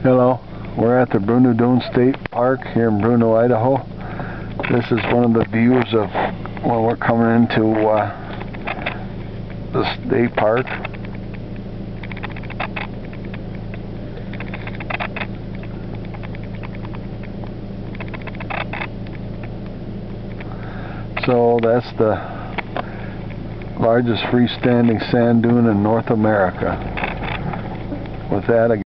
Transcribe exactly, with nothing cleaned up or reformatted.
Hello, we're at the Brueanu State Park here in Brueanu, Idaho. This is one of the views of when we're coming into uh, the state park. So that's the largest freestanding sand dune in North America. With that,